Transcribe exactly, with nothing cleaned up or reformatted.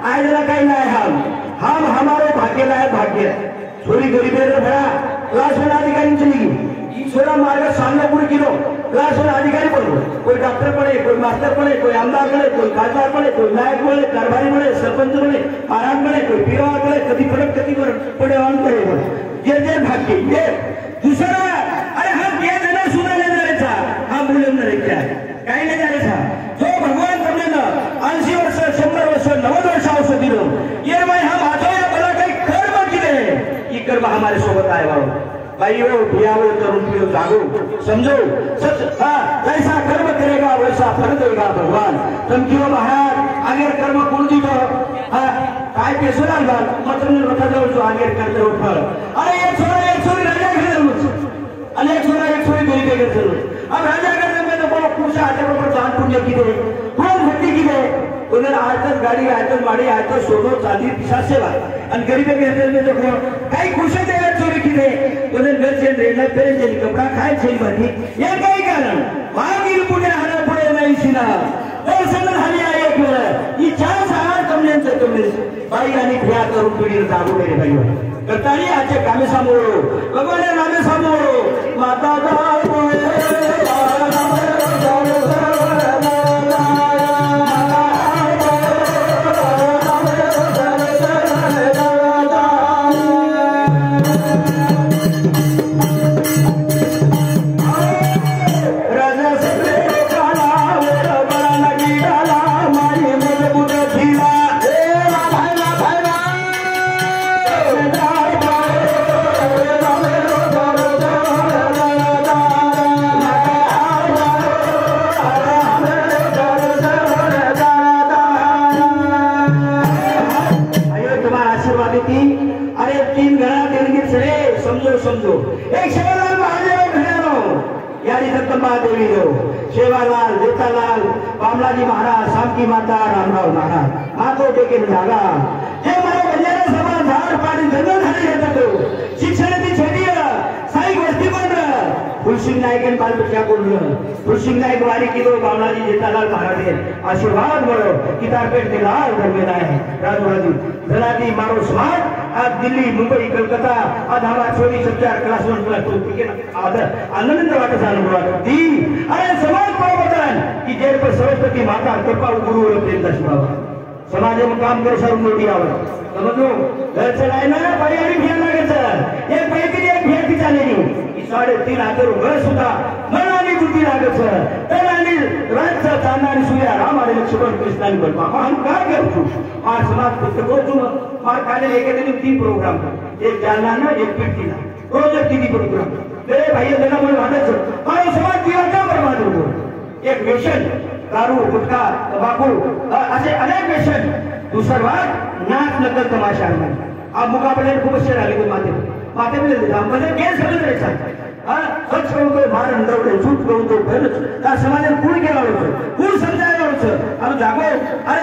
आयला काही नाही हम हम हमारो भाग्य लायक भाग्य छोरी गरीबी भरा क्लास वन अधिकारी चली छोरा मार्ग सामने पूरी किलो क्लास वन अधिकारी बनो कोई डॉक्टर बने कोई मास्टर बने कोई आमदार बने कोई खासदार बने कोई नायक बने कारभारी बने सरपंच बने महाराज बने कोई पीरवार बने कभी फरक कभी पड़े ऑन करे ये जे भाग्य ये दूसरा अरे हम ये देना सुना नहीं जाने था हम बोले नहीं क्या काही नाही जाने था जो भगवान तुमने ना ऐंशी वर्ष शंभर वर्ष नव्वद वर्ष औषध दिलो ये भाई हम आतो या भला काही कर्म केले ये कर्म हमारे सोबत आए बाबा भाई वो भियावो तरुण पियो जागो समझो सच हाँ जैसा कर्म करेगा वैसा फल देगा भगवान समझियो महाराज आगे कर्म कौन दी तो हाँ काय पैसे लागला मतलब बता दो जो आगे करते हो फल अरे एक छोरा एक छोरी राजा के जरूर अरे एक छोरा एक छोरी गरीब के जरूर अब राजा के में तो बहुत पूछा आटे पर जान पुण्य की दे कौन भक्ति की दे उन्हें आज तक गाड़ी आज तक माड़ी आज तक सोनो चांदी पिसा सेवा अन गरीब के घर में देखो काही खुश है चोरी की दे उन्हें घर से रहना पेरे से कपड़ा खाए छे बनी ये काही कारण मागिर पुणे हरा पुणे नहीं सिना और समझ हरी आए एक बार ये चार साल तुमने से तुमने भाई यानी भैया करू पीढ़ी जागो मेरे भाइयों करतानी आज कामे सामोरो भगवान नामे सामोरो माता दा समझो एक सेवालाल महादेव घरानो यानी जगदंबा देवी रो सेवालाल जेठालाल बामलाजी महाराज शामकी माता रामराव महाराज मातो टेके जागा जे मारो बंजारा समाज झाड पाडी जंगल झाली येतो शिक्षणाची छेडी साई गोष्टी पण फुलसिंग नायकन बालबच्चा बोललं फुलसिंग नायक वारी किलो बामलाजी जेठालाल महाराज आशीर्वाद बळो किताबेट ते लाल धर्मेला आहे राजवादी जलादी मारो समाज आज दिल्ली मुंबई कलकत्ता आज हमारा छोटी सच्चार क्लास वन क्लास टू के आदर आनंद वाटे चालू हुआ दी अरे समाज को बतान कि जेर पर सरस्वती माता कृपा गुरु और प्रेम दस बाबा समाज में काम करे सर मोटी आवत समझो घर चलाए ना बड़ी बड़ी भीड़ लगे सर एक भाई की एक भीड़ की चले नहीं साढ़े तीन हजार घर सुधा मनानी बुद्धि लागे सर तनानी रात से तानानी सुया राम आले लक्ष्मण कृष्णानी बलमा हम का करू और समाज पुस्तकों तुम और काले लेके दिन तीन प्रोग्राम एक जालना ना एक पिटीला रोज एक तीन प्रोग्राम मेरे भाई देना मुझे वादा सर और समाज दिया क्या बर्बाद हो एक मिशन दारू गुटखा तंबाकू ऐसे अनेक मिशन दूसरा बात नाच नकल तमाशा में आप मुकाबले खूब अच्छे डाले माते माते में हम बने क्या समझ रहे सर हाँ सच कहूँ तो मार अंदर झूठ कहूँ तो फिर का समाज में कूड़ क्या वाले कूड़ समझाया वाले अब जागो